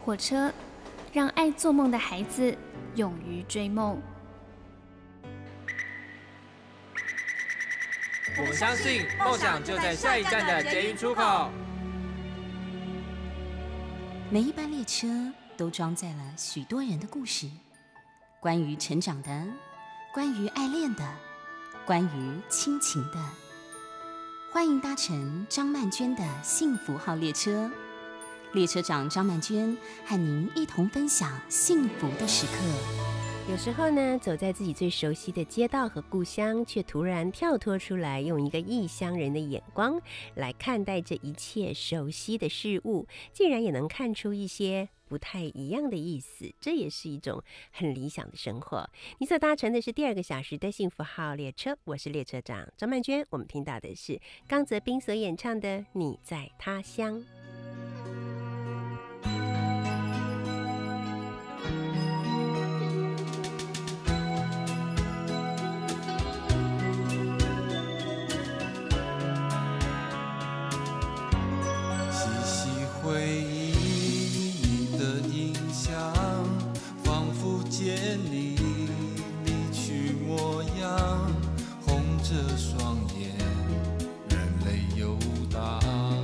火车，让爱做梦的孩子勇于追梦。 我们相信梦想就在下一站的捷运出口。 每一班列车都装载了许多人的故事，关于成长的，关于爱恋的，关于亲情的。欢迎搭乘张曼娟的幸福号列车，列车长张曼娟和您一同分享幸福的时刻。 有时候呢，走在自己最熟悉的街道和故乡，却突然跳脱出来，用一个异乡人的眼光来看待这一切熟悉的事物，竟然也能看出一些不太一样的意思，这也是一种很理想的生活。你所搭乘的是第2个小时的幸福号列车，我是列车长张曼娟。我们听到的是刚泽斌所演唱的《你在他乡》。 回忆你的印象，仿佛见你离去模样，红着双眼，热泪游荡。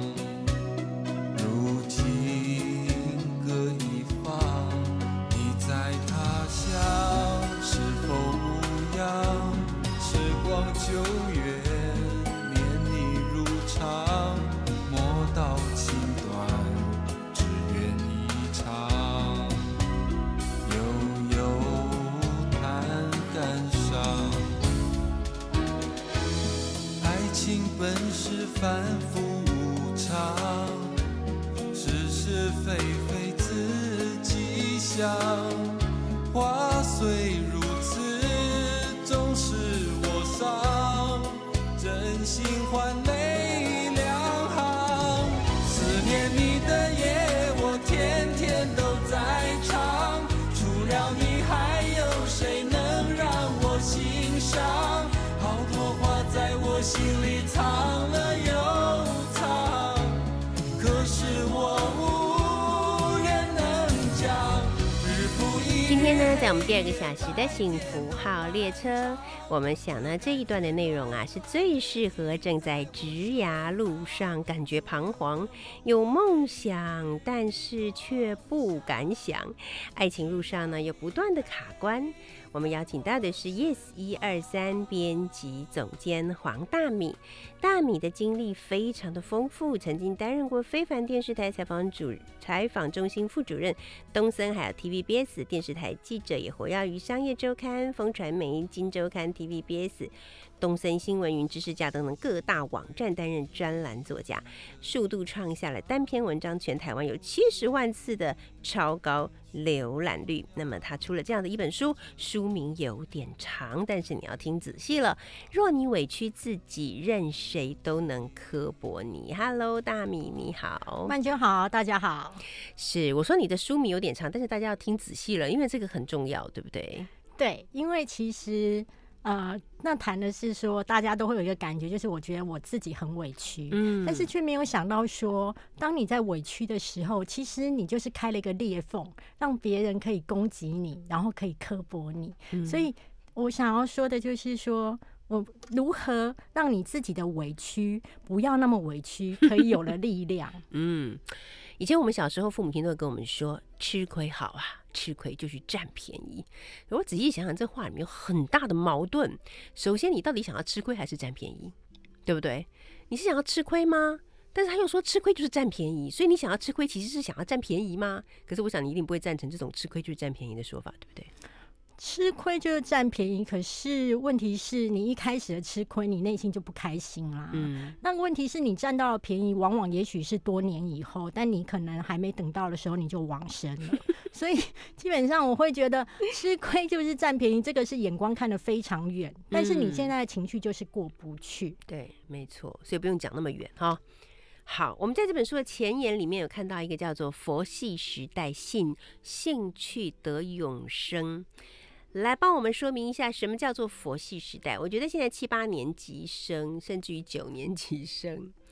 如今各一方，你在他乡，是否无恙？时光久远，绵泥如常，莫道情短。本是反复无常，是是非非自己想，话虽如此，总是我伤，真心换泪两行。思念你的夜，我天天都在唱，除了你还有谁能让我欣赏？好多话在我心里藏了又藏，可是我无人能讲。日复一日。 今天呢，在我们第2个小时的幸福号列车，我们想呢，这一段的内容啊，是最适合正在职涯路上感觉彷徨，有梦想但是却不敢想，爱情路上呢又不断的卡关。我们邀请到的是 Yes123 编辑总监黄大米。大米的经历非常的丰富，曾经担任过非凡电视台采访中心副主任、东森还有 TVBS 电视台记者，也活跃于商业周刊、风传媒、金周刊、TVBS、东森新闻、云知识家等等各大网站担任专栏作家，数度创下了单篇文章全台湾有70万次的超高浏览率。那么他出了这样的一本书，书名有点长，但是你要听仔细了。若你委屈自己，任谁都能刻薄你。Hello， 大米你好。 曼娟好，大家好。 是，我说你的书名有点长，但是大家要听仔细了，因为这个很重要，对不对？ 对，因为其实那谈的是说，大家都会有一个感觉，就是我觉得我自己很委屈，但是却没有想到说，当你在委屈的时候，其实你就是开了一个裂缝，让别人可以攻击你，然后可以刻薄你。所以我想要说的就是说，我如何让你自己的委屈不要那么委屈，可以有了力量。 以前我们小时候，父母亲都会跟我们说，吃亏好啊，吃亏就是占便宜。我仔细想想，这话里面有很大的矛盾。首先，你到底想要吃亏还是占便宜，对不对？你是想要吃亏吗？但是他又说吃亏就是占便宜，所以你想要吃亏其实是想要占便宜吗？可是我想你一定不会赞成这种吃亏就是占便宜的说法，对不对？ 吃亏就是占便宜，可是问题是你一开始的吃亏，你内心就不开心啦。那问题是你占到了便宜，往往也许是多年以后，但你可能还没等到的时候，你就往生了。所以基本上我会觉得吃亏就是占便宜，这个是眼光看得非常远，但是你现在的情绪就是过不去。 对，没错，所以不用讲那么远哈。好，我们在这本书的前言里面有看到一个叫做佛系时代兴趣得永生，来帮我们说明一下什么叫做佛系时代。我觉得现在7、8年级生甚至于9年级生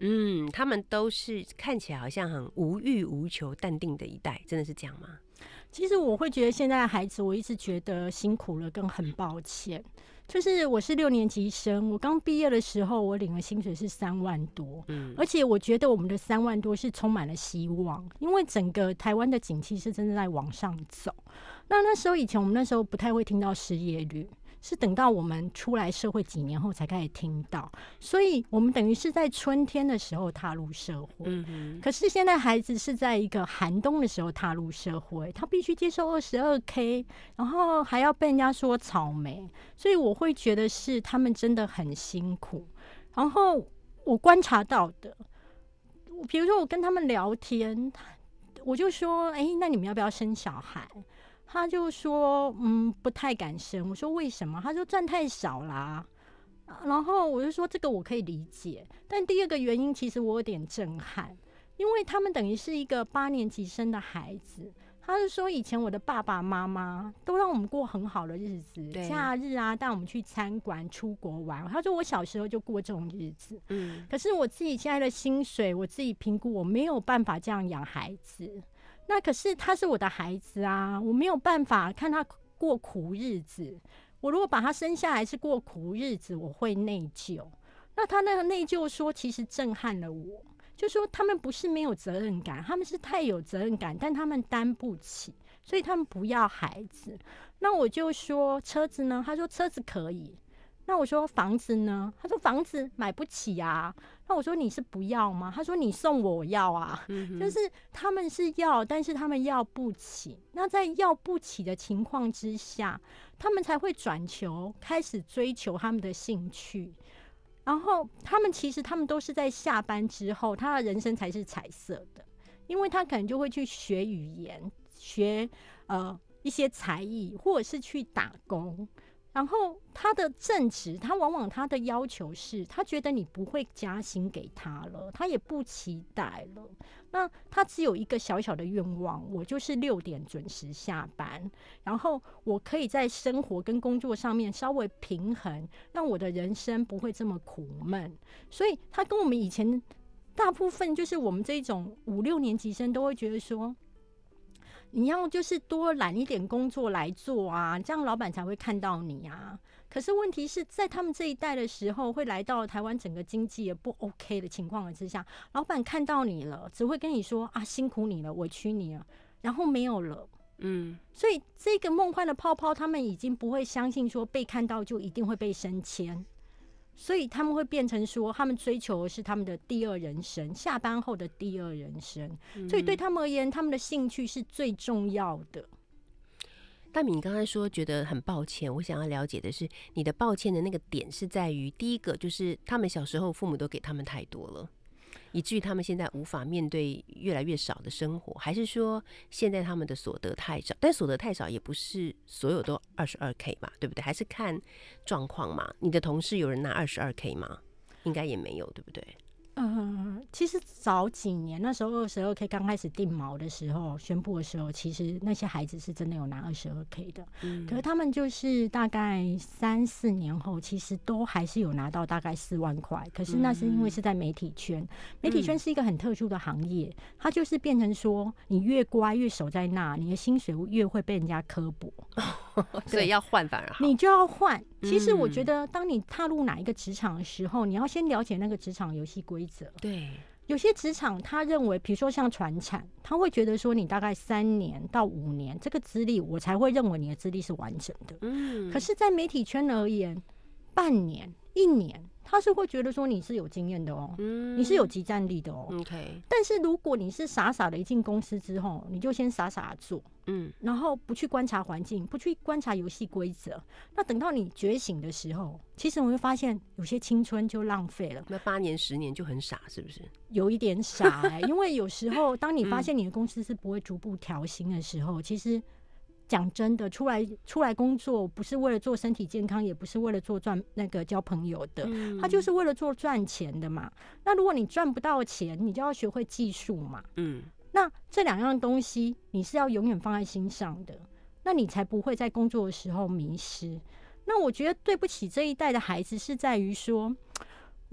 他们都是看起来好像很无欲无求、淡定的一代，真的是这样吗？ 其实我会觉得现在的孩子，我一直觉得辛苦了，跟很抱歉。就是我是6年级生，我刚毕业的时候，我领的薪水是3万多，而且我觉得我们的3万多是充满了希望，因为整个台湾的景气是真的在往上走。那时候以前我们那时候不太会听到失业率，是等到我们出来社会几年后才开始听到，所以我们等于是在春天的时候踏入社会。可是现在孩子是在一个寒冬的时候踏入社会，他必须接受22K， 然后还要被人家说草莓，所以我会觉得是他们真的很辛苦。然后我观察到的，比如说我跟他们聊天，我就说，那你们要不要生小孩？他就说不太敢生。我说为什么？他说赚太少啦。然后我就说这个我可以理解，但第二个原因其实我有点震撼，因为他们等于是一个8年级生的孩子。他就说以前我的爸爸妈妈都让我们过很好的日子，假日啊带我们去餐馆、出国玩。他说我小时候就过这种日子，可是我自己现在的薪水，我自己评估我没有办法这样养孩子。那可是他是我的孩子啊，我没有办法看他过苦日子。我如果把他生下来是过苦日子，我会内疚。那他那个内疚说，其实震撼了我，就说他们不是没有责任感，他们是太有责任感，但他们担不起，所以他们不要孩子。那我就说车子呢？他说车子可以。那我说房子呢？他说房子买不起啊。那我说你是不要吗？他说你送我要啊。就是他们是要，但是他们要不起。那在要不起的情况之下，他们才会转球，开始追求他们的兴趣。然后他们其实他们都是在下班之后，他的人生才是彩色的，因为他可能就会去学语言，学一些才艺，或者是去打工。然后他的正职，他往往他的要求是，他觉得你不会加薪给他了，他也不期待了。那他只有一个小小的愿望，我就是6点准时下班，然后我可以在生活跟工作上面稍微平衡，让我的人生不会这么苦闷。所以他跟我们以前大部分就是我们这种5、6年级生都会觉得说，你要就是多揽一点工作来做啊，这样老板才会看到你啊。可是问题是在他们这一代的时候，会来到台湾整个经济也不 OK 的情况之下，老板看到你了，只会跟你说啊，辛苦你了，委屈你了，然后没有了。所以这个梦幻的泡泡，他们已经不会相信说被看到就一定会被升迁。所以他们会变成说，他们追求的是他们的第二人生，下班后的第二人生。所以对他们而言，他们的兴趣是最重要的。 大米，你刚才说觉得很抱歉，我想要了解的是，你的抱歉的那个点是在于，第一个就是他们小时候父母都给他们太多了，以至于他们现在无法面对越来越少的生活，还是说现在他们的所得太少？但所得太少也不是所有都22K 嘛，对不对？还是看状况嘛。你的同事有人拿22K 吗？应该也没有，对不对？ 其实早几年那时候22K 刚开始定锚的时候，宣布的时候，其实那些孩子是真的有拿22K 的。可是他们就是大概3、4年后，其实都还是有拿到大概4万块。可是那是因为是在媒体圈，媒体圈是一个很特殊的行业，它就是变成说，你越乖越守在那，你的薪水越会被人家刻薄。 所以要换反而好， 你就要换。其实我觉得，当你踏入哪一个职场的时候，你要先了解那个职场游戏规则。 对， 有些职场他认为，比如说像传产，他会觉得说你大概3年到5年这个资历，我才会认为你的资历是完整的。可是，在媒体圈而言，半年、1年，他是会觉得说你是有经验的哦，你是有即战力的哦。但是如果你是傻傻的一进公司之后，你就先傻傻的做，然后不去观察环境，不去观察游戏规则，那等到你觉醒的时候，其实我会发现有些青春就浪费了。 那8年、10年就很傻，是不是？ 有一点傻因为有时候当你发现你的公司是不会逐步调薪的时候，其实讲真的，出来工作不是为了做身体健康，也不是为了做交朋友的，他就是为了做赚钱的嘛。那如果你赚不到钱，你就要学会技术嘛。那这2样东西你是要永远放在心上的，那你才不会在工作的时候迷失。那我觉得对不起这一代的孩子是在于说，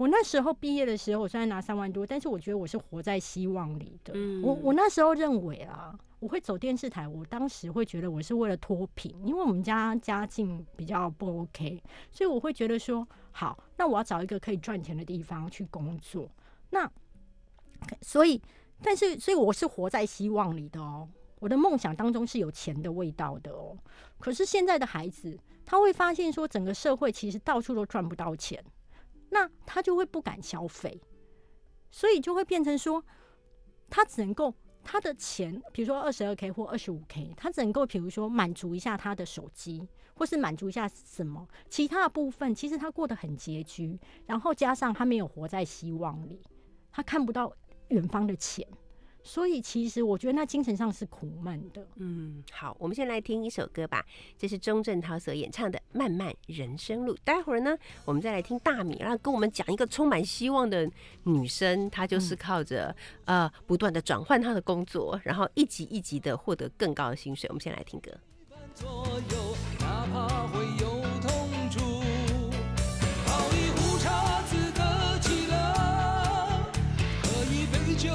我那时候毕业的时候，我虽然拿3万多，但是我觉得我是活在希望里的。我那时候认为啊，我会走电视台，我当时会觉得我是为了脱贫，因为我们家境比较不 OK， 所以我会觉得说，好，那我要找一个可以赚钱的地方去工作。那所以我是活在希望里的哦。我的梦想当中是有钱的味道的哦。可是现在的孩子，他会发现说，整个社会其实到处都赚不到钱，那他就会不敢消费，所以就会变成说，他只能够他的钱，比如说22K 或25K， 他只能够比如说满足一下他的手机，或是满足一下什么，其他的部分其实他过得很拮据，然后加上他没有活在希望里，他看不到远方的钱。所以其实我觉得那精神上是苦闷的。 好，我们先来听一首歌吧，这是钟镇涛所演唱的《漫漫人生路》。待会儿呢，我们再来听大米，然后跟我们讲一个充满希望的女生，她就是靠着不断的转换她的工作，然后一级一级的获得更高的薪水。我们先来听歌。 左右，哪怕会有痛楚，泡一壶茶自得其乐，喝一杯酒。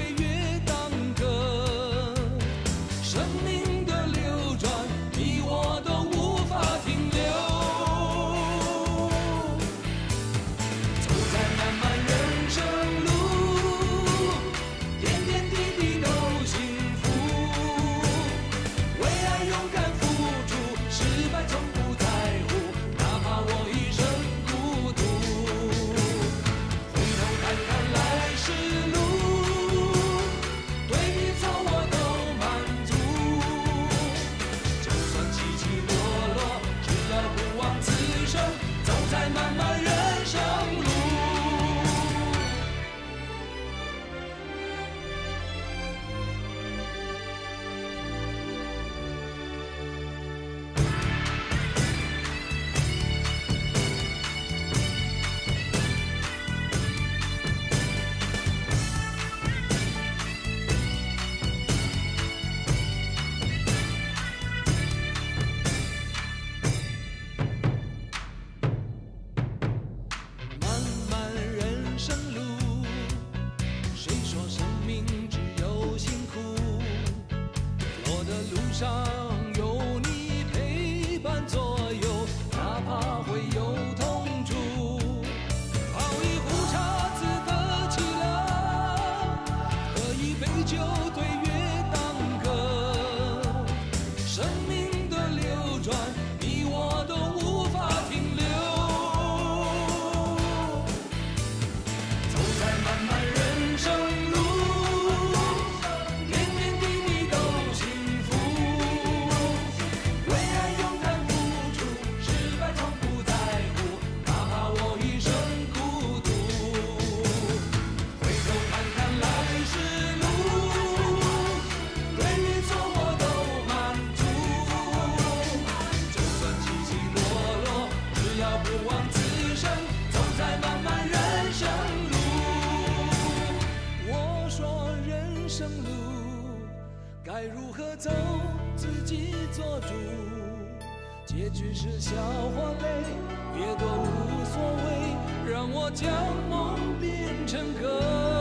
该如何走，自己做主。结局是笑或泪，越多无所谓，让我将梦变成歌。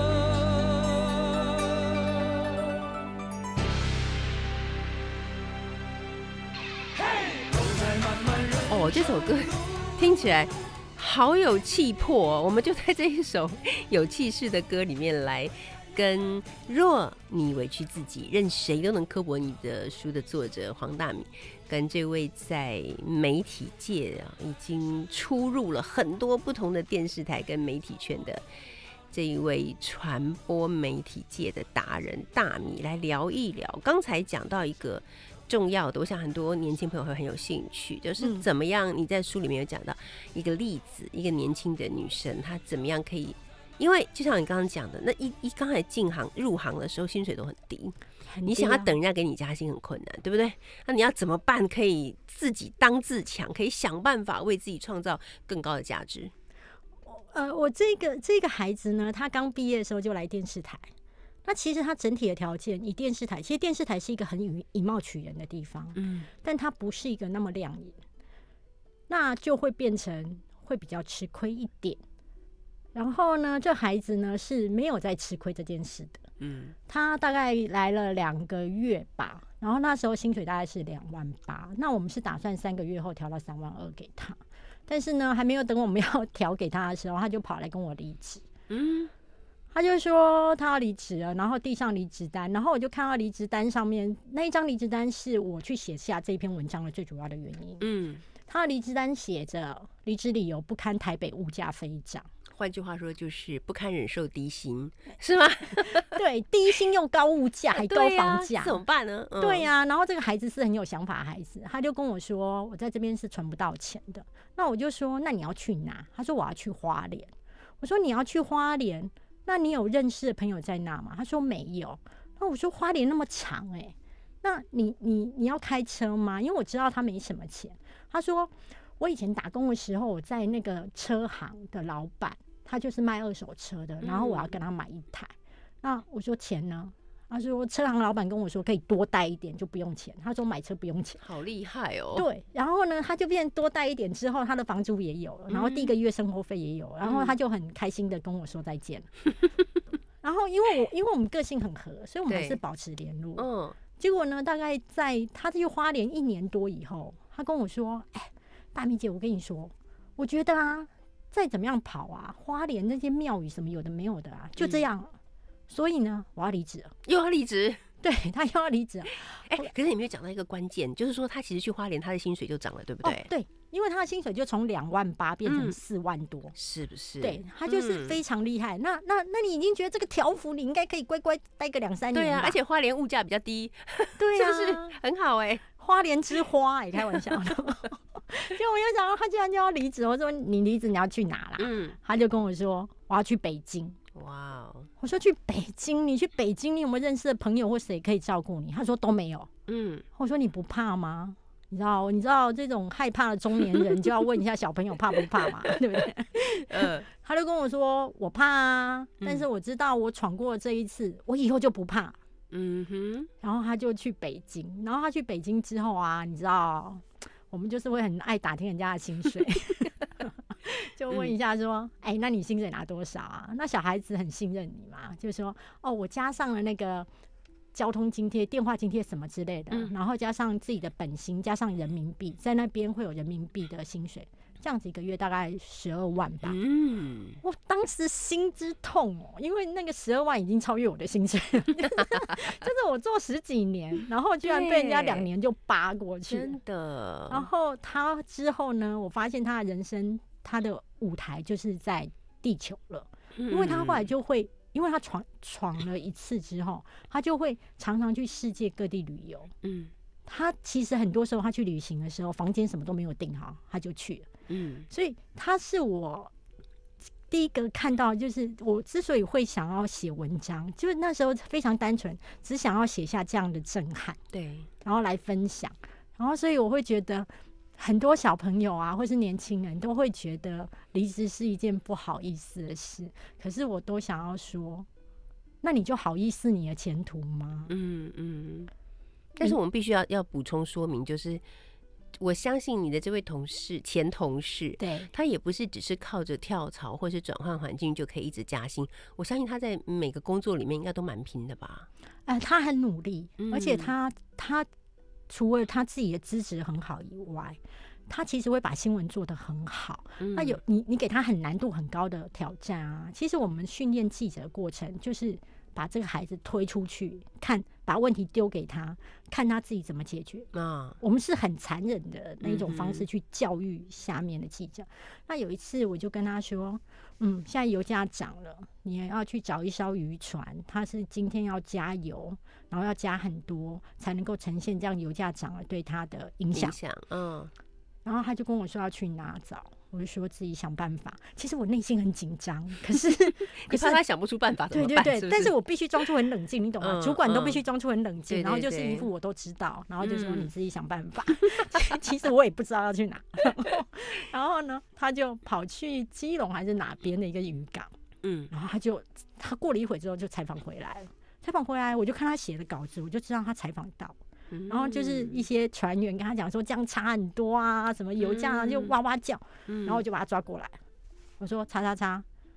哦，这首歌听起来好有气魄哦，我们就在这一首有气势的歌里面来跟若你委屈自己任谁都能刻薄你的书的作者黄大米，跟这位在媒体界已经出入了很多不同的电视台跟媒体圈的这一位传播媒体界的达人大米来聊一聊。刚才讲到一个重要的，我想很多年轻朋友会很有兴趣，就是怎么样，你在书里面有讲到一个例子，一个年轻的女生她怎么样可以，因为就像你刚刚讲的，那一刚才入行的时候薪水都很低，你想要等人家给你加薪很困难，对不对？那你要怎么办可以自己当自强，可以想办法为自己创造更高的价值？ 我这个孩子呢，他刚毕业的时候就来电视台。那其实他整体的条件，以电视台，其实电视台是一个很以貌取人的地方，但它不是一个那么亮眼，那就会变成会比较吃亏一点。 然后呢，这孩子呢是没有在吃亏这件事的。他大概来了2个月吧，然后那时候薪水大概是28000，那我们是打算3个月后调到32000给他，但是呢，还没有等我们要调给他的时候，他就跑来跟我离职。他就说他要离职了，然后递上离职单，然后我就看到离职单上面那一张离职单是我去写下这篇文章的最主要的原因。他的离职单写着离职理由不堪台北物价飞涨。 换句话说，就是不堪忍受低薪，是吗？ 对，低薪又高物价，还高房价， 怎么办呢？ 对呀，然后这个孩子是很有想法的孩子，他就跟我说，我在这边是存不到钱的。那我就说，那你要去哪？他说我要去花莲。我说你要去花莲，那你有认识的朋友在那吗？他说没有。那我说花莲那么长那你要开车吗？因为我知道他没什么钱。他说我以前打工的时候，我在那个车行的老板。他就是卖2手车的，然后我要跟他买1台。那我说钱呢？他说车行老板跟我说可以多带一点就不用钱。他说买车不用钱， 好厉害哦。 对，然后呢，他就变多带一点之后，他的房租也有了，然后第1个月生活费也有，然后他就很开心的跟我说再见。然后因为我们个性很合，所以我们还是保持联络。结果呢，大概在他去花莲1年多以后，他跟我说：“大米姐，我跟你说，我觉得啊。”再怎么样跑啊，花莲那些庙宇什么有的没有的啊，就这样。所以呢，我要离职了， 又要离职。 对，他又要离职了。 可是你没有讲到一个关键，就是说他其实去花莲，他的薪水就涨了，对不对？ 对，因为他的薪水就从28000变成4万多， 是不是？ 对，他就是非常厉害。那你已经觉得这个条幅你应该可以乖乖待个2-3年吧？ 对啊，而且花莲物价比较低， 对啊， 是不是很好花莲之花开玩笑的。就我就想到他竟然就要离职，我说你离职你要去哪啦？他就跟我说我要去北京。 哇哦！ 我说去北京，你去北京，你有没有认识的朋友或谁可以照顾你？他说都没有。我说你不怕吗？你知道这种害怕的中年人就要问一下小朋友怕不怕嘛，对不对？他就跟我说我怕啊，但是我知道我闯过这一次，我以后就不怕。然后他就去北京，然后他去北京之后啊，你知道。我们就是会很爱打听人家的薪水，就问一下说，那你薪水拿多少啊？那小孩子很信任你嘛，就说我加上了那个交通津贴、电话津贴什么之类的，然后加上自己的本薪，加上人民币，在那边会有人民币的薪水，这样子1个月大概12万吧。我当时心之痛因为那个12万已经超越我的薪水了，就是我做10几年，然后居然被人家2年就扒过去， 真的。 然后他之后呢，我发现他的人生，他的舞台就是在地球了，因为他后来就会。因为他闯了1次之后，他就会常常去世界各地旅游。他其实很多时候他去旅行的时候，房间什么都没有订好，他就去了。所以他是我第一个看到，就是我之所以会想要写文章，就是那时候非常单纯，只想要写下这样的震撼， 对， 然后来分享。然后所以我会觉得。很多小朋友啊，或是年轻人都会觉得离职是一件不好意思的事，可是我都想要说，那你就好意思你的前途吗？ 但是我们必须要补充说明，就是我相信你的这位前同事， 对， 他也不是只是靠着跳槽或是转换环境就可以一直加薪。我相信他在每个工作里面应该都蛮拼的吧？ 他很努力，而且他除了他自己的资质很好以外，他其实会把新闻做得很好。那你给他很难度很高的挑战啊。其实我们训练记者的过程，就是把这个孩子推出去，把问题丢给他，看他自己怎么解决。我们是很残忍的那种方式去教育下面的记者。那有一次我就跟他说，现在油价涨了，你也要去找一艘渔船，它是今天要加油，然后要加很多，才能够呈现这样油价涨了对它的影响。然后他就跟我说要去哪找，我就说自己想办法。其实我内心很紧张，可是你怕他想不出办法怎么办？ 对， 是不是？ 但是我必须装出很冷静，你懂吗？主管都必须装出很冷静，然后就是一副我都知道，然后就说你自己想办法。其实我也不知道要去哪。然后呢，他就跑去基隆还是哪边的一个渔港，然后他过了一会之后就采访回来了。采访回来，我就看他写的稿子，我就知道他采访到。然后就是一些船员跟他讲说这样差很多啊，什么油价就哇哇叫，然后我就把他抓过来，我说叉，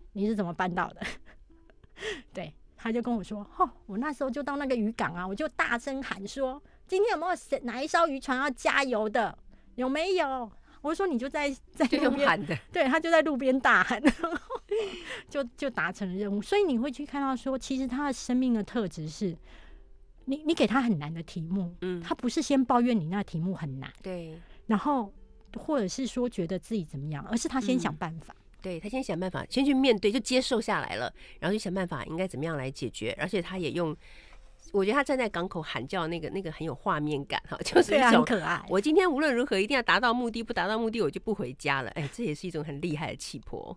你是怎么办到的？对，他就跟我说，我那时候就到那个渔港啊，我就大声喊说，今天有没有哪一艘渔船要加油的？有没有？我说你就在路边喊的， 对，他就在路边大喊，就达成了任务。所以你会去看到说，其实他的生命的特质是，你给他很难的题目，他不是先抱怨你那题目很难， 对， 然后或者是说觉得自己怎么样，而是他先想办法。 对，他先想办法，先去面对，就接受下来了，然后就想办法应该怎么样来解决，而且他也用。我觉得他站在港口喊叫那个很有画面感哈，就是一种很可爱。 我今天无论如何一定要达到目的，不达到目的我就不回家了。哎，这也是一种很厉害的气魄。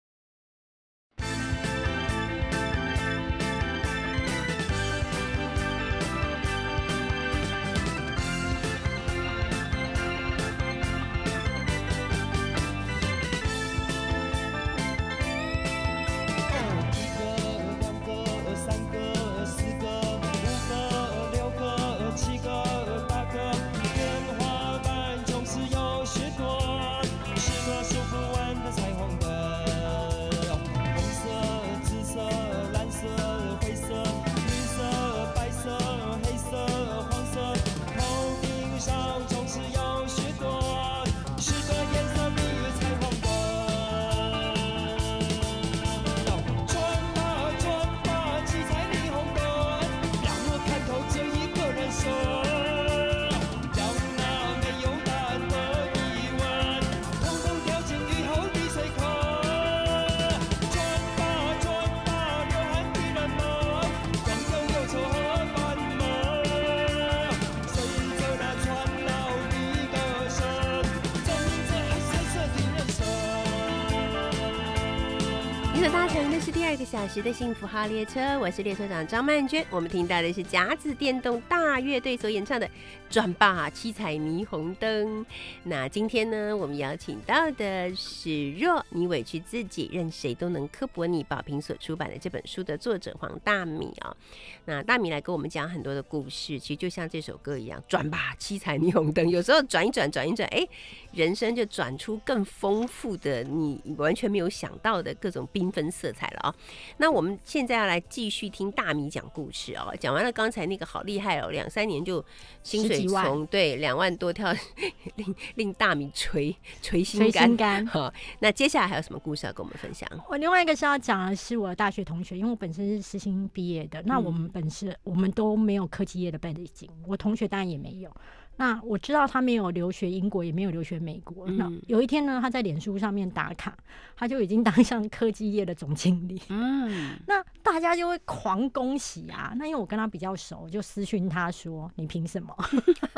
搭乘的是第2个小时的幸福号列车，我是列车长张曼娟。我们听到的是甲子电动大乐队所演唱的《转吧七彩霓虹灯》。那今天呢，我们邀请到的是若你委屈自己，任谁都能刻薄你，宝瓶所出版的这本书的作者黄大米啊。那大米来跟我们讲很多的故事，其实就像这首歌一样，转吧七彩霓虹灯，有时候转一转，哎，人生就转出更丰富的你完全没有想到的各种缤纷色彩了啊。那我们现在要来继续听大米讲故事哦。讲完了刚才那个好厉害哦，2-3年就薪水从对2万多跳令大米捶心肝。好，那接下来还有什么故事要跟我们分享？ 我另外一个是要讲的是我的大学同学，因为我本身是世新毕业的，那我们都没有科技业的背景，我同学当然也没有。那我知道他没有留学英国，也没有留学美国。那有一天呢，他在脸书上面打卡，他就已经当上科技业的总经理。那大家就会狂恭喜啊。那因为我跟他比较熟，我就私讯他说：“你凭什么？”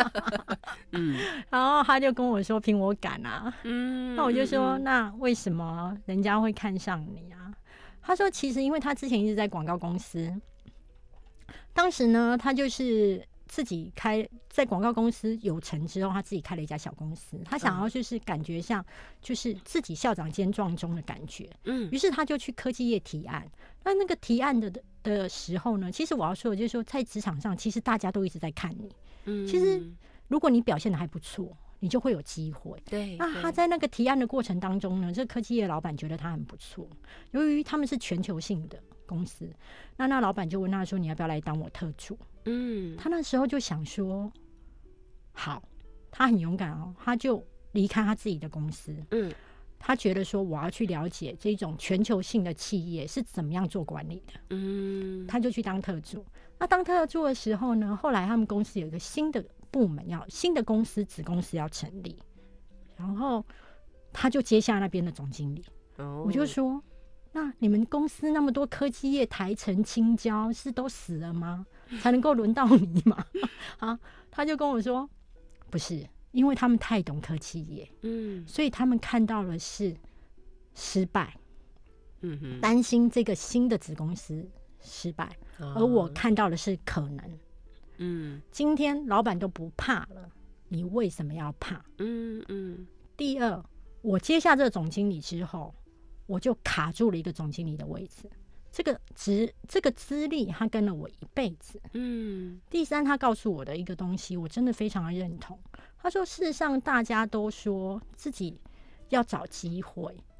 然后他就跟我说：“凭我敢啊。”那我就说：“那为什么人家会看上你啊？”他说：“其实因为他之前一直在广告公司，当时呢，他就是自己在广告公司有成之后，他自己开了一家小公司，他想要就是感觉像就是自己校长兼撞钟的感觉，于是他就去科技业提案。那个提案的时候呢，其实我要说的就是说，在职场上，其实大家都一直在看你。其实如果你表现的还不错，你就会有机会。 对， 那他在那个提案的过程当中呢，这科技业老板觉得他很不错，由于他们是全球性的公司，那老板就问他说：“你要不要来当我特助？”他那时候就想说，好，他很勇敢哦，他就离开他自己的公司。他觉得说，我要去了解这种全球性的企业是怎么样做管理的。他就去当特助。那当特助的时候呢，后来他们公司有一个新的部门新的公司子公司要成立，然后他就接下那边的总经理。我就说，那你们公司那么多科技业，台成、青椒是都死了吗？才能够轮到你吗？他就跟我说，不是，因为他们太懂科技业，所以他们看到了是失败，担心这个新的子公司失败，而我看到的是可能。今天老板都不怕了，你为什么要怕？第二，我接下这个总经理之后，我就卡住了一个总经理的位置。这个资历，他跟了我一辈子。第三，他告诉我的一个东西，我真的非常的认同。他说，事实上大家都说自己要找机会，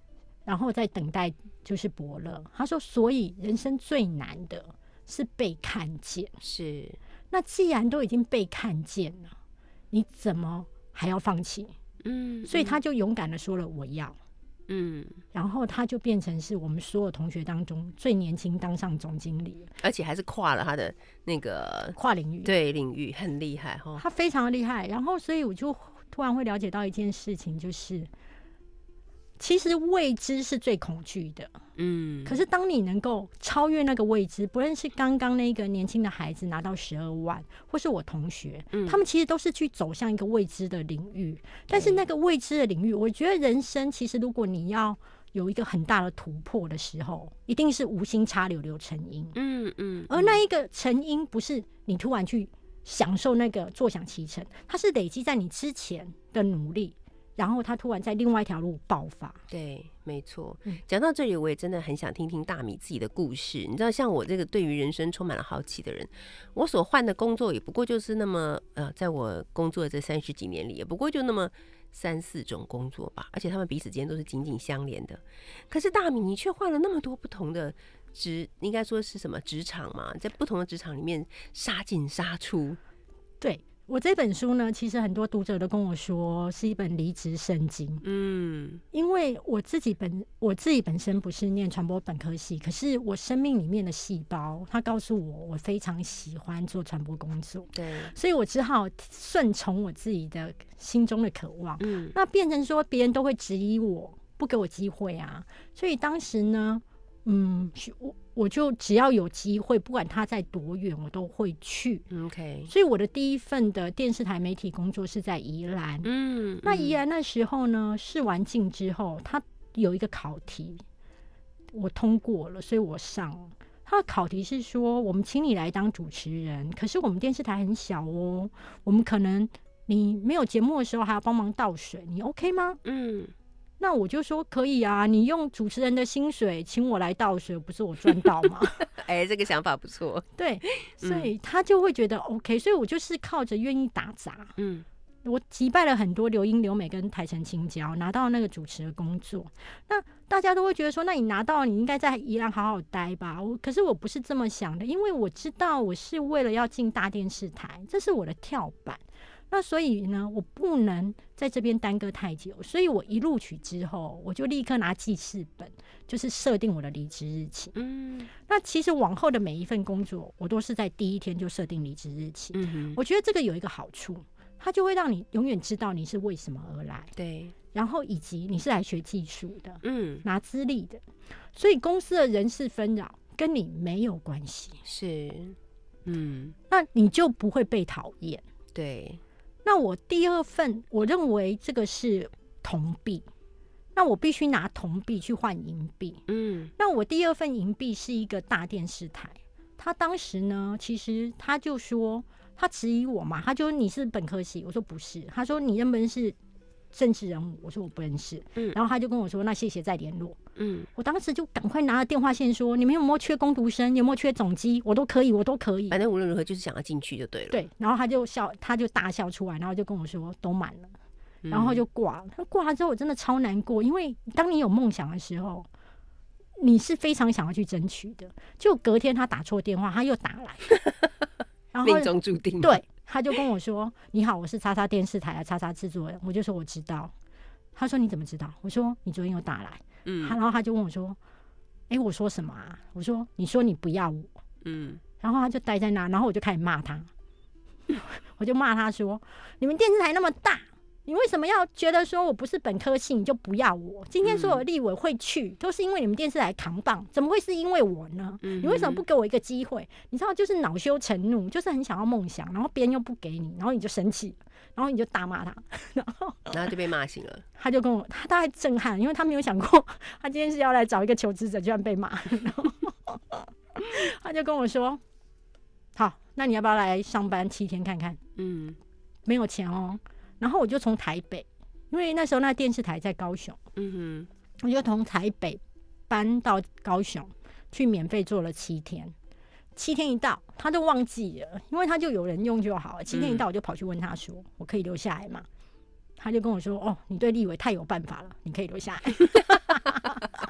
然后再等待就是伯乐。他说，所以人生最难的是被看见。 是， 那既然都已经被看见了，你怎么还要放弃？所以他就勇敢的说了我要。然后他就变成是我们所有同学当中最年轻当上总经理， 而且还是跨了他的那个跨领域， 对，领域很厉害哈， 他非常的厉害。然后所以我就突然会了解到一件事情，就是其实未知是最恐惧的。可是当你能够超越那个未知，不论是刚刚那个年轻的孩子拿到12万，或是我同学，他们其实都是去走向一个未知的领域。但是那个未知的领域，我觉得人生其实如果你要有一个很大的突破的时候，一定是无心插柳柳成荫。而那一个成因不是你突然去享受那个坐享其成，它是累积在你之前的努力，然后他突然在另外一条路爆发。 对，没错。讲到这里，我也真的很想听听大米自己的故事。你知道，像我这个对于人生充满了好奇的人，我所换的工作也不过就是那么在我工作的这30几年里，也不过就那么3、4种工作吧，而且他们彼此间都是紧紧相连的。可是大米，你却换了那么多不同的应该说是什么职场嘛，在不同的职场里面杀进杀出。 对，我这本书呢，其实很多读者都跟我说是一本离职圣经。因为我自己本身不是念传播本科系，可是我生命里面的细胞，它告诉我非常喜欢做传播工作。 对， 所以我只好顺从我自己的心中的渴望。那变成说别人都会质疑我，不给我机会啊。所以当时呢，我就只要有机会，不管他在多远，我都会去。所以我的第一份的电视台媒体工作是在宜兰。那宜兰那时候呢，试完镜之后，他有一个考题，我通过了，所以我上了。他的考题是说，我们请你来当主持人，可是我们电视台很小哦，我们可能你没有节目的时候还要帮忙倒水，你 OK 吗？那我就说可以啊，你用主持人的薪水请我来倒水，不是我赚到吗？ 这个想法不错。 对，所以他就会觉得 OK，所以我就是靠着愿意打杂，我击败了很多流英流美跟台城青椒，拿到那个主持的工作。那大家都会觉得说，那你拿到你应该在宜兰好好待吧？可是我不是这么想的，因为我知道我是为了要进大电视台，这是我的跳板。那所以呢，我不能在这边耽搁太久，所以我一录取之后，我就立刻拿记事本，就是设定我的离职日期。那其实往后的每一份工作，我都是在第一天就设定离职日期。我觉得这个有一个好处，它就会让你永远知道你是为什么而来。 对， 然后以及你是来学技术的，拿资历的，所以公司的人事纷扰跟你没有关系。 是， 那你就不会被讨厌。 对。 那我第二份，我认为这个是铜币，那我必须拿铜币去换银币。那我第二份银币是一个大电视台，他当时呢，其实他就说，他质疑我嘛，他就说你是本科系，我说不是，他说你认不认识政治人物，我说我不认识。然后他就跟我说，那谢谢再联络。我当时就赶快拿了电话线说，你们有没有缺工读生，有没有缺总机，我都可以， 反正无论如何就是想要进去就对了。 对，然后他就笑，他就大笑出来，然后就跟我说都满了，然后就挂了。他挂了之后，我真的超难过，因为当你有梦想的时候，你是非常想要去争取的。就隔天他打错电话，他又打来，然后命中注定。 对，他就跟我说：“你好，我是叉叉电视台的叉叉制作人。”我就说我知道。他说你怎么知道？我说你昨天有打来。然后他就问我说：“我说什么啊？”我说：“你说你不要我。”然后他就待在那，然后我就开始骂他，我就骂他说：“你们电视台那么大，你为什么要觉得说我不是本科系你就不要我？今天所有立委会去，都是因为你们电视台扛棒，怎么会是因为我呢？你为什么不给我一个机会？你知道，就是恼羞成怒，就是很想要梦想，然后别人又不给你，然后你就生气，然后你就大骂他，然后就被骂醒了。 他就跟我，他大概震撼，因为他没有想过，他今天是要来找一个求职者，居然被骂。然后他就跟我说：“好，那你要不要来上班7天看看？”没有钱哦。然后我就从台北，因为那时候那电视台在高雄，我就从台北搬到高雄去免费做了7天。7天一到，他就忘记了，因为他就有人用就好了。7天一到，我就跑去问他说：“我可以留下来吗？”他就跟我说：“哦，你对立委太有办法了，你可以留下来。”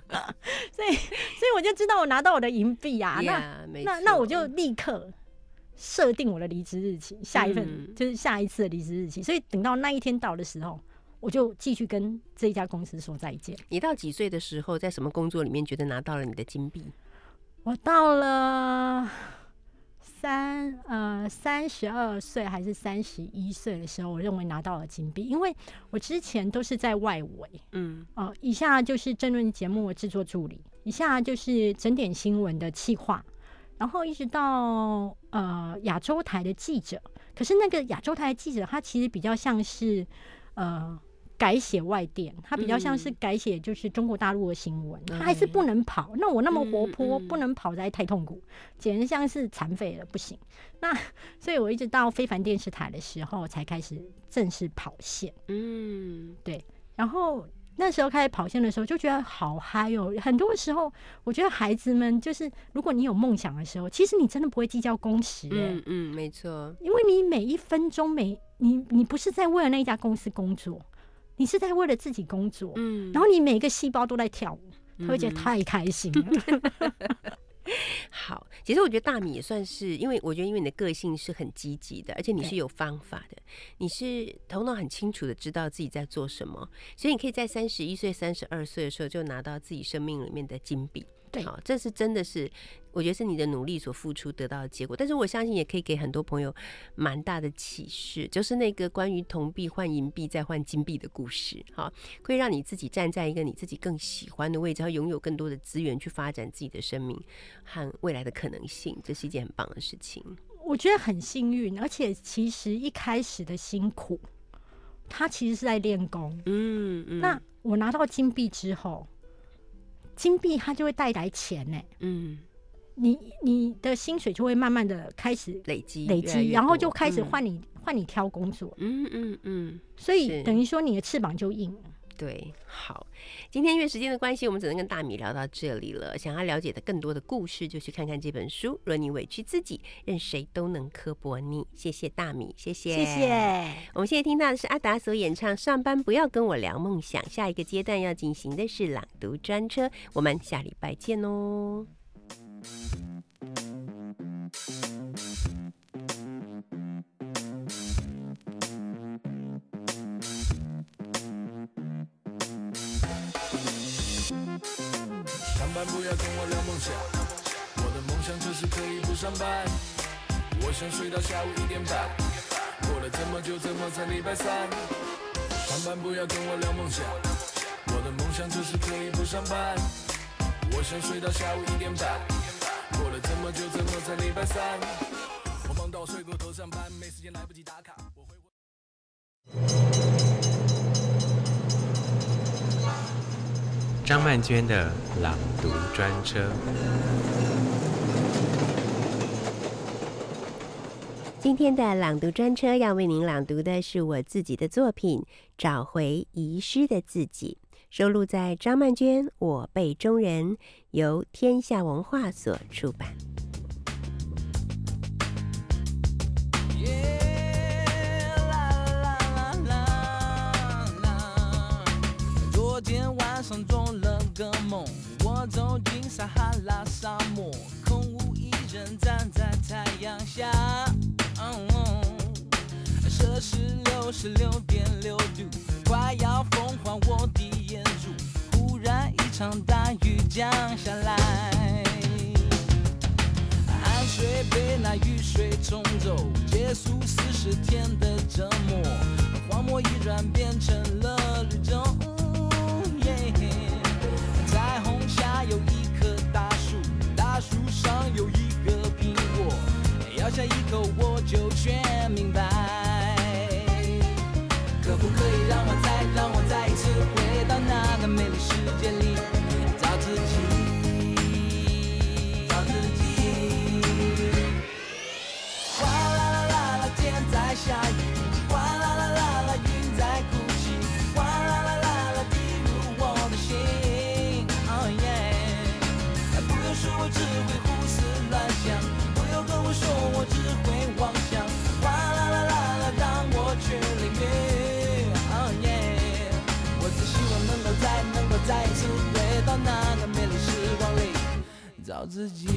所以我就知道我拿到我的银币啊。那我就立刻设定我的离职日期，下一份就是下一次的离职日期。所以等到那一天到的时候，我就继续跟这一家公司说再见。 你到几岁的时候，在什么工作里面觉得拿到了你的金币？ 我到了32岁还是31岁的时候，我认为拿到了金币，因为我之前都是在外围，一下就是政论节目的制作助理，一下就是整点新闻的企划，然后一直到亚洲台的记者。可是那个亚洲台的记者，他其实比较像是改写外电，它比较像是改写就是中国大陆的新闻，它还是不能跑。那我那么活泼，不能跑实在太痛苦，简直像是残废了，不行。那所以我一直到非凡电视台的时候才开始正式跑线。对。然后那时候开始跑线的时候，就觉得好嗨哦。很多时候，我觉得孩子们就是，如果你有梦想的时候，其实你真的不会计较工时。 没错。因为你每一分钟你不是在为了那一家公司工作。你是在为了自己工作，然后你每个细胞都在跳舞，他会觉得太开心了。 好，其实我觉得大米也算是，因为你的个性是很积极的，而且你是有方法的，你是头脑很清楚的知道自己在做什么，所以你可以在31岁、32岁的时候就拿到自己生命里面的金币。 对， 好，这是真的是，我觉得是你的努力所付出得到的结果。但是我相信也可以给很多朋友蛮大的启示，就是那个关于铜币换银币再换金币的故事，好，会让你自己站在一个你自己更喜欢的位置，然后拥有更多的资源去发展自己的生命和未来的可能性，这是一件很棒的事情。 我觉得很幸运，而且其实一开始的辛苦，他其实是在练功。那我拿到金币之后。金币它就会带来钱呢，你的薪水就会慢慢的开始累积，然后就开始换你挑工作，所以等于说你的翅膀就硬了。 对，好，今天因为时间的关系，我们只能跟大米聊到这里了。想要了解的更多的故事，就去看看这本书。若你委屈自己，任谁都能刻薄你。谢谢大米，谢谢。我们现在听到的是阿达所演唱《上班不要跟我聊梦想》。下一个阶段要进行的是朗读专车，我们下礼拜见哦。 上班不要跟我聊梦想，我的梦想就是可以不上班。我想睡到下午1点半，过了这么久怎么才礼拜三？上班不要跟我聊梦想，我的梦想就是可以不上班。我想睡到下午1点半，过了这么久怎么才礼拜三？我忙到睡过头上班，没时间来不及打卡。 张曼娟的朗读专车。 今天的朗读专车要为您朗读的是我自己的作品《找回遗失的自己》，收录在张曼娟《我辈中人》，由天下文化所出版。 昨天晚上做了个梦，我走进撒哈拉沙漠，空无一人站在太阳下。摄氏66.6度，快要风化我的眼珠。忽然一场大雨降下来，汗水被那雨水冲走，结束40天的折磨。荒漠一转变成了绿洲。彩虹下有一棵大树，大树上有一个苹果，咬下一口我就全明白。可不可以让我再一次回到那个美丽世界里，找自己。哗啦啦啦啦，天在下雨，哗啦啦啦啦，云在哭泣，哗啦啦啦啦。 找自己。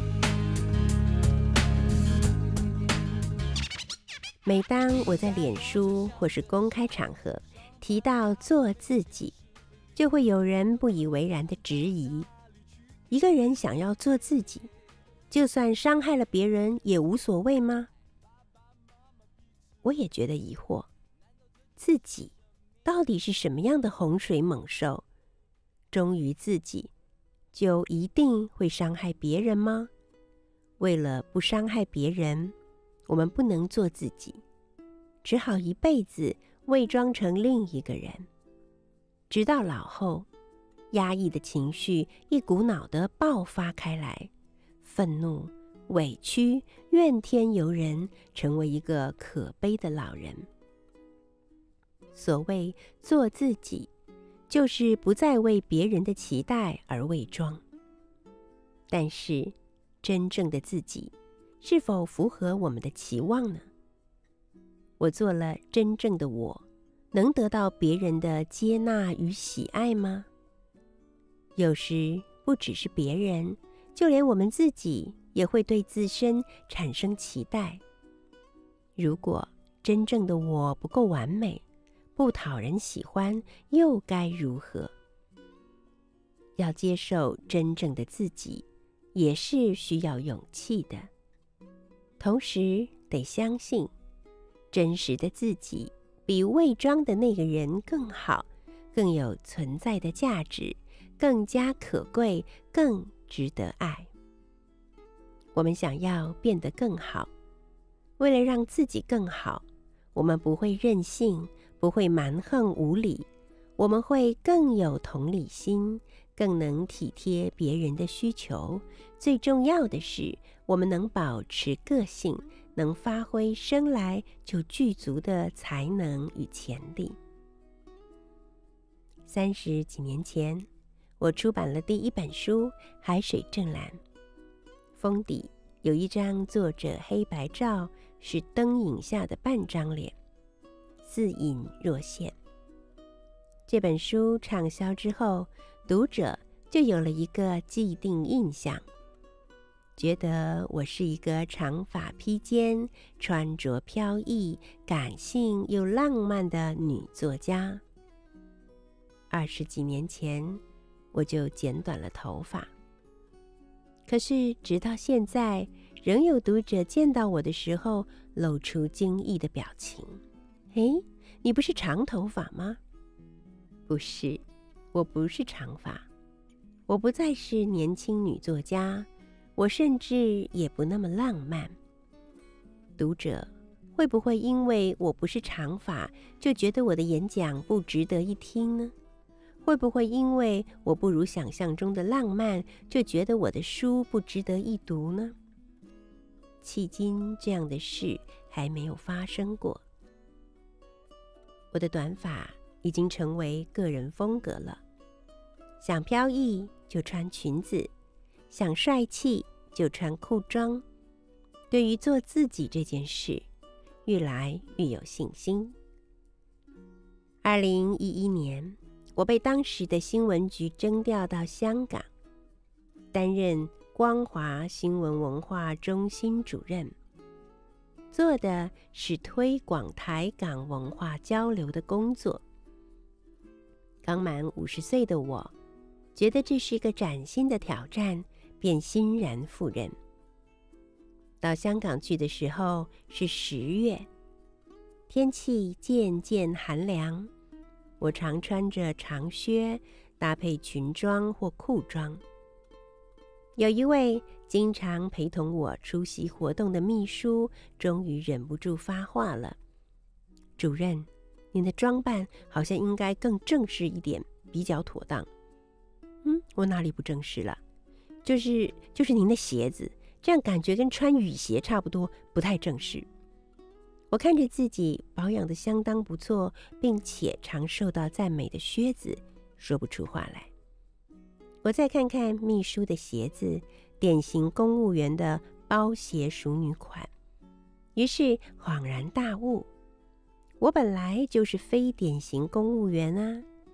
每当我在脸书或是公开场合提到做自己，就会有人不以为然地质疑：一个人想要做自己，就算伤害了别人也无所谓吗？我也觉得疑惑，自己到底是什么样的洪水猛兽？忠于自己，就一定会伤害别人吗？为了不伤害别人，我们不能做自己，只好一辈子伪装成另一个人，直到老后，压抑的情绪一股脑地爆发开来，愤怒、委屈、怨天尤人，成为一个可悲的老人。所谓做自己，就是不再为别人的期待而伪装。但是，真正的自己是否符合我们的期望呢？我做了真正的我，能得到别人的接纳与喜爱吗？有时不只是别人，就连我们自己也会对自身产生期待。如果真正的我不够完美，不讨人喜欢，又该如何？要接受真正的自己，也是需要勇气的。同时得相信，真实的自己比伪装的那个人更好，更有存在的价值，更加可贵，更值得爱。我们想要变得更好，为了让自己更好，我们不会任性，不会蛮横无理，我们会更有同理心，更能体贴别人的需求。最重要的是，我们能保持个性，能发挥生来就具足的才能与潜力。30几年前，我出版了第一本书《海水正蓝》，封底有一张作者黑白照，是灯影下的半张脸，似隐若现。这本书畅销之后，读者就有了一个既定印象，觉得我是一个长发披肩、穿着飘逸、感性又浪漫的女作家。20几年前，我就剪短了头发。可是直到现在，仍有读者见到我的时候，露出惊异的表情。诶，你不是长头发吗？不是，我不是长发。我不再是年轻女作家，我甚至也不那么浪漫。读者会不会因为我不是长发，就觉得我的演讲不值得一听呢？会不会因为我不如想象中的浪漫，就觉得我的书不值得一读呢？迄今这样的事还没有发生过。我的短发已经成为个人风格了，想飘逸就穿裙子，想帅气就穿裤装。对于做自己这件事，越来越有信心。2011年，我被当时的新闻局征调到香港，担任光华新闻文化中心主任，做的是推广台港文化交流的工作。刚满50岁的我，觉得这是一个崭新的挑战，便欣然赴任。到香港去的时候是10月，天气渐渐寒凉，我常穿着长靴，搭配裙装或裤装。有一位经常陪同我出席活动的秘书，终于忍不住发话了：“主任，您的装扮好像应该更正式一点，比较妥当。”我哪里不正式了？就是您的鞋子，这样感觉跟穿雨鞋差不多，不太正式。我看着自己保养得相当不错，并且常受到赞美的靴子，说不出话来。我再看看秘书的鞋子，典型公务员的包鞋淑女款，于是恍然大悟，我本来就是非典型公务员啊。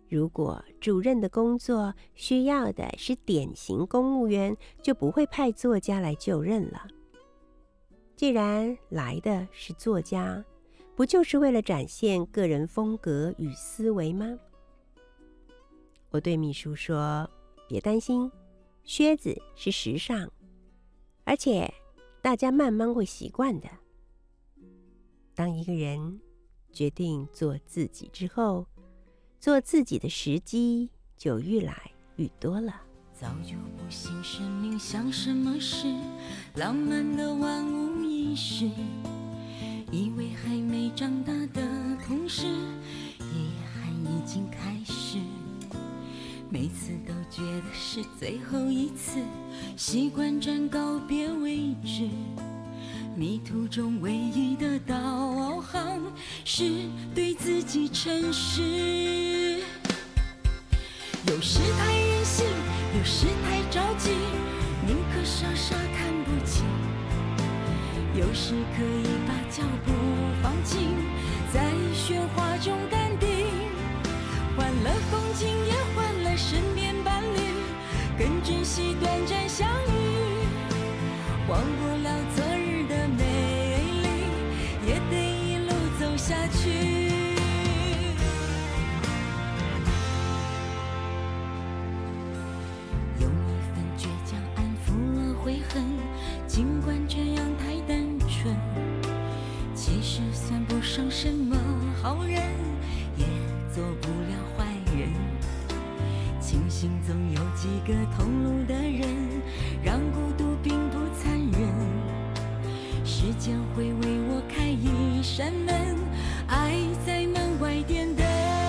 如果主任的工作需要的是典型公务员，就不会派作家来就任了。既然来的是作家，不就是为了展现个人风格与思维吗？我对秘书说，别担心，靴子是时尚，而且大家慢慢会习惯的。当一个人决定做自己之后，做自己的时机就越来越多了。 早就不信生命像什么事，浪漫的万无一失，以为还没长大的同时，遗憾已经开始。每次都觉得是最后一次，习惯站告别为止。迷途中唯一的导航是对自己诚实。有时太任性，有时太着急，宁可傻傻看不清。有时可以把脚步放轻，在喧哗中淡定。换了风景，也换了身边伴侣，更珍惜短暂相遇。忘不了昨日的美丽，也得一路走下去。用一份倔强安抚了悔恨，尽管这样太单纯。其实算不上什么好人，也做不了坏人。庆幸总有几个同路的人，让孤独并不残忍。时间会为我开一扇门，爱在门外点灯。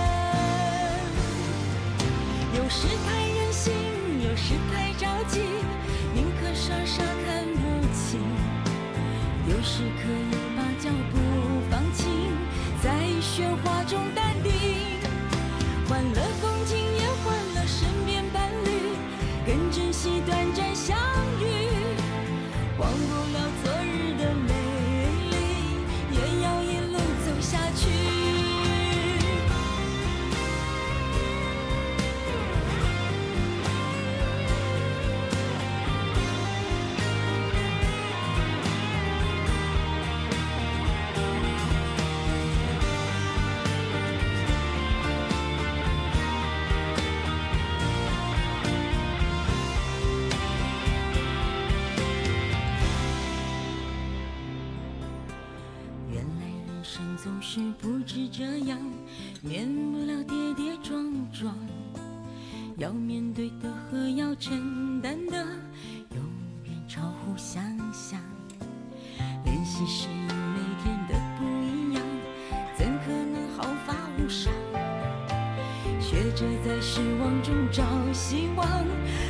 有时太任性，有时太着急，宁可傻傻看不清。有时可以把脚步放轻，在喧哗中淡定。换了风景，也换了身边伴侣，更珍惜短暂相遇。忘不了昨日的美丽，也要一路走下去。总是不止这样，免不了跌跌撞撞。要面对的和要承担的，永远超乎想象。练习时每天的不一样，怎可能毫发无伤？学着在失望中找希望，